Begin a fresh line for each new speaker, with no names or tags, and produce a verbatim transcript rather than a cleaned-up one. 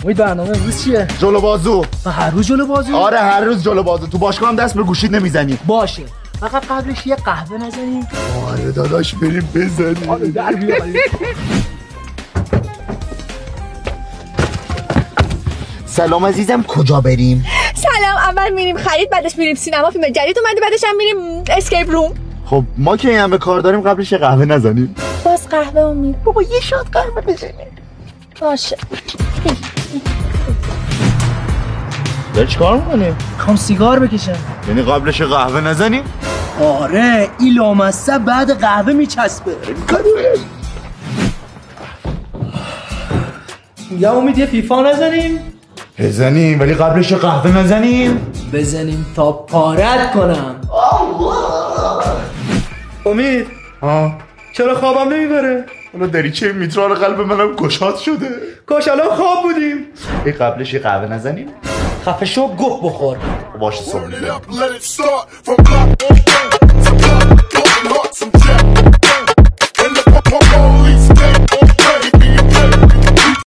امید برنامه امروز چیه؟
جلو بازو.
و هر روز جلو بازو؟
آره هر روز جلو بازو. تو باشگاه هم دست به گوشید نمیزنی.
باشه. فقط قبلش یه قهوه نزنیم.
آره داداش بریم بزنیم.
آره در بیاریم.
سلام عزیزم کجا بریم؟
سلام، اول میریم خرید، بعدش میریم سینما، فیلم جدید اومده، بعدش هم میریم اسکیپ روم.
خب ما که این همه کار داریم قبلش یه قهوه نزنیم؟
باز قهوه امید.
بابا یه شات قهوه بزنیم.
باشه.
داری چیکار میکنی؟
میخوام سیگار بکشم.
یعنی قبلش قهوه نزنیم؟
آره این لامصب بعد قهوه میچسبه. یا امید یه فیفا نزنیم؟
بزنیم ولی قبلش قهوه نزنیم؟
بزنیم تا پارت کنم. امید
ها
چرا خوابم نمیبره؟
اونو دریچه میترال قلب منم گشاد شده.
کاش الان خواب بودیم.
ای قبلش قهوه نزنیم؟
خفه شو گوه بخور.
باشه صبح